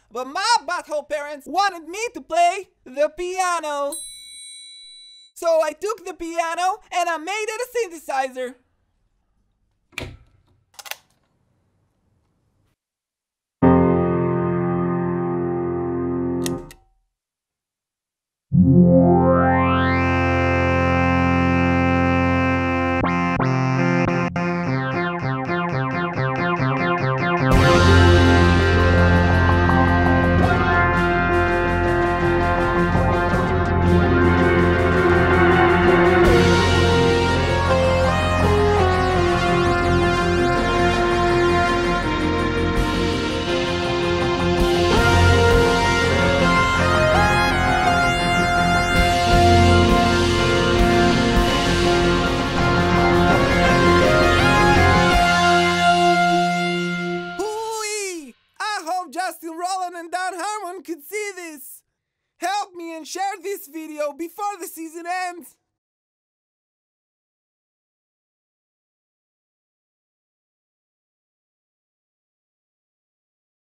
but my butthole parents wanted me to play the piano. So I took the piano and I made it a synthesizer. Roiland and Harmon could see this. Help me and share this video before the season ends.